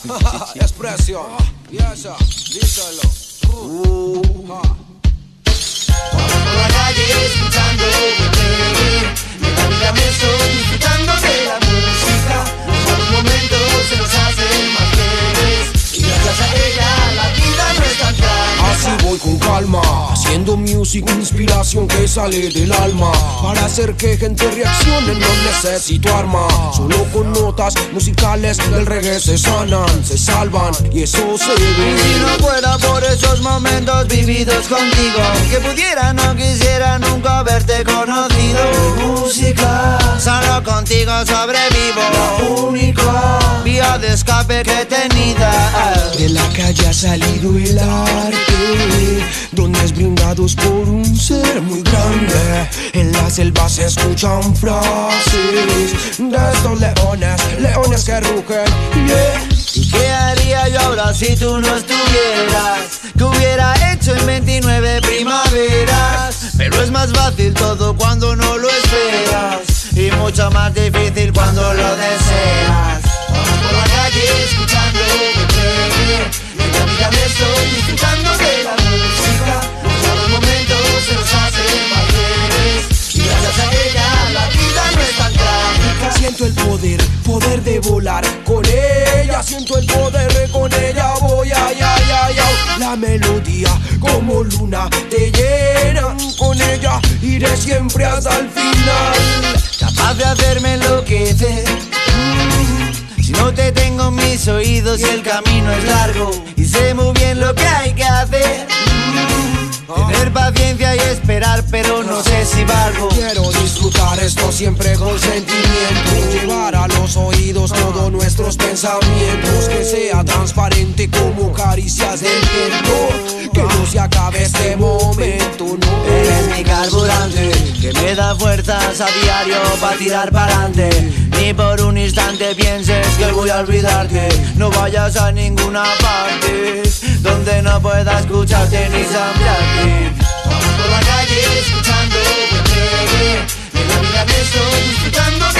Expresión, piensa, díselo. Vamos por la calle escuchando reggae. En la vida me estoy disfrutando de la música. Los momentos se nos hacen más breves. Y gracias a ella la vida no es tan trágica. Así voy con calma, haciendo music, inspiración que sale del alma. Para hacer que gente reaccione no necesito arma. Solo con notas musicales del reggae se sanan, se salvan y eso se Y si ve. no fuera por esos momentos vividos contigo, que pudiera, no quisiera nunca haberte conocido. Música, solo contigo sobrevivo. La única vía de escape que he tenido. De la calle ha salido el arte, dones brindados por un ser muy grande. En la selva se escuchan frases de estos leones, leones que rugen, yeah. ¿Y qué haría yo ahora si tú no estuvieras? ¿Qué hubiera hecho en 29 primaveras? Pero es más fácil todo cuando no lo esperas, y mucho más difícil cuando lo deseas. Vamos por la calle escuchando reggae. En la vida me estoy disfrutando de la música. Cada momento se nos hace más breves, y gracias a ella la vida no es tan trágica. Siento el poder, poder de volar con ella. Siento el poder, con ella voy, ay, ay, ay, ay. La melodía como luna te llena. Con ella iré siempre hasta el final. Capaz de hacerme enloquecer. Si no te tengo en mis oídos y el camino es largo, y sé muy bien lo que hay que hacer. Tener paciencia y esperar, pero no sé si valgo. Quiero disfrutar esto siempre con sentimiento, llevar a los oídos todos nuestros pensamientos, que sea transparente como caricias del viento, que no se acabe este momento, no. Eres mi carburante, que me da fuerzas a diario para tirar para adelante. Ni por un instante pienses que voy a olvidarte. No vayas a ninguna parte donde no pueda escucharte ni saborearte. Vamos por la calle escuchando reggae. En la vida me estoy disfrutando